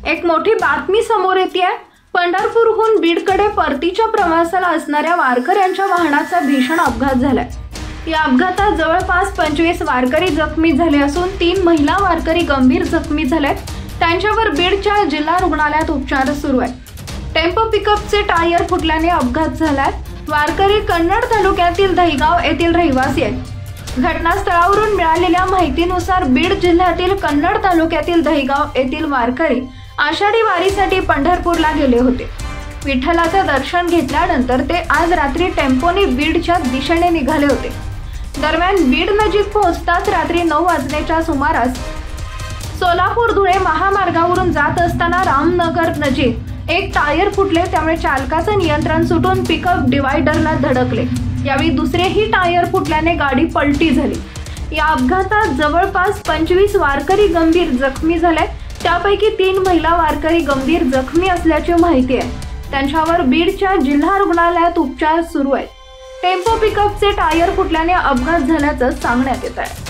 एक मोठी बातमी समोर येते। पंढरपूरहून बीडकडे परतीच्या प्रवासाला असणाऱ्या वारकऱ्यांच्या वाहनाचा भीषण अपघात झालाय। या अपघातात जवळपास 25 वारकरी जखमी झाले असून 3 महिला वारकरी गंभीर जखमी झालेत। त्यांच्यावर बीडच्या जिल्हा रुग्णालयात उपचार सुरू आहेत। टेम्पो पिकअपचे टायर फुटल्याने अपघात झालाय। वारकरी कन्नड तालुक्यातील दहिगाव येथील रहिवासी आहेत। घटनास्थळावरून मिळालेल्या माहितीनुसार बीड जिल्ह्यातील कन्नड तालुक्यातील दहिगाव येथील वारकरी आषाढी वारीसाठी पंढरपूरला गेले होते। विठ्ठलाचे दर्शन घेतल्यानंतर ते आज रात्री टेम्पोने बीडच्या दिशेने निघाले होते। दरम्यान बीड नजीक पोहोचताच रात्री 9 वाजण्याच्या सुमारास सोलापूर धुळे महामार्गावरून जात असताना रामनगर नजीक एक टायर फुटले, त्यामुळे चालकाचे नियंत्रण सुटून पिकअप डिवायडरला धडकले। यावेळी दुसरेही टायर फुटल्याने गाडी पलटी झाली। या अपघातात जवळपास 25 वारकरी गंभीर जखमी झाले। त्यापैकी 3 महिला वारकरी गंभीर जखमी असल्याची माहिती आहे। त्यांच्यावर बीडच्या जिल्हा रुग्णालयात उपचार सुरू आहेत। टेम्पो पिकअपचे टायर फुटल्याने अपघात झाल्याचं सांगण्यात येत आहे।